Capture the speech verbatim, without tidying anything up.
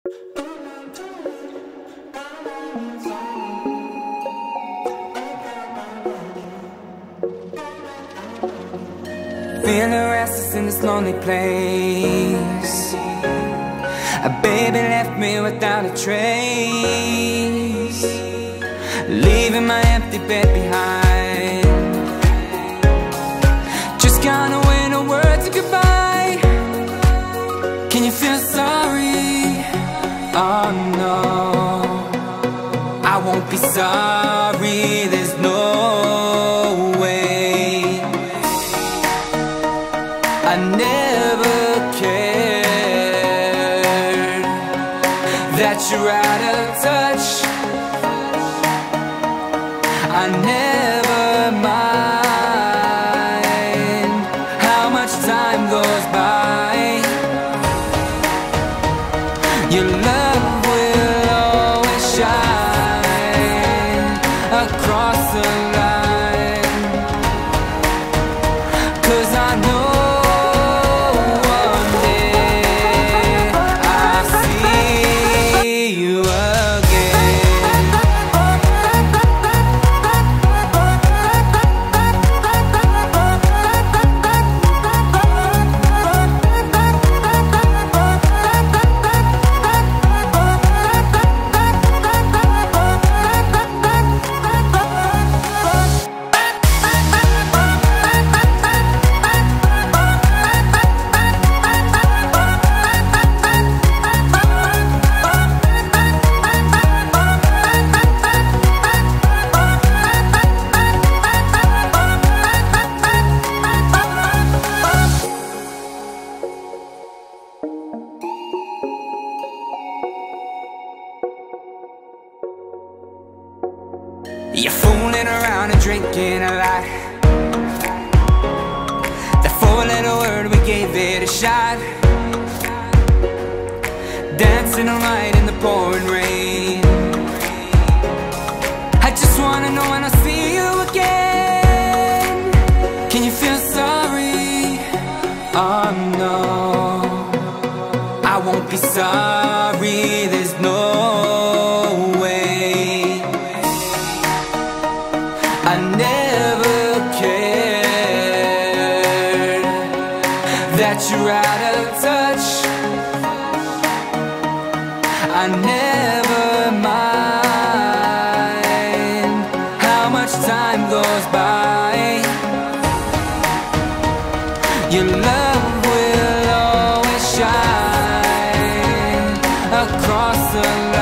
Feeling restless in this lonely place. A baby left me without a trace, leaving my empty bed behind. Just counting away no words of goodbye. Can you feel sorry? Oh no, I won't be sorry, there's no way. I never cared that you're out of touch. I never mind how much time goes by. Your love will always shine across the line, 'cause I know you're fooling around and drinking a lot. The four-letter word, we gave it a shot. Dancing all night in the pouring rain. I just wanna know when I'll see you again. Can you feel sorry? Oh no, I won't be sorry, there's no way. I never cared that you're out of touch. I never mind how much time goes by. Your love will always shine across the line.